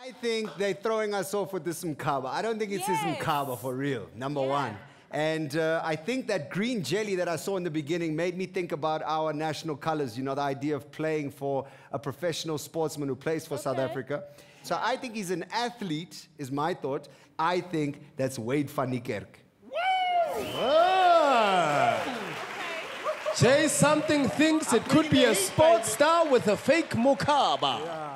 I think they're throwing us off with this Mkaba. I don't think it's this Mkaba for real, number one. And I think that green jelly that I saw in the beginning made me think about our national colors, you know, the idea of playing for a professional sportsman who plays for South Africa. So I think he's an athlete, is my thought. I think that's Wade van Niekerk. Jay something thinks it could be a sports star with a fake Mokaba.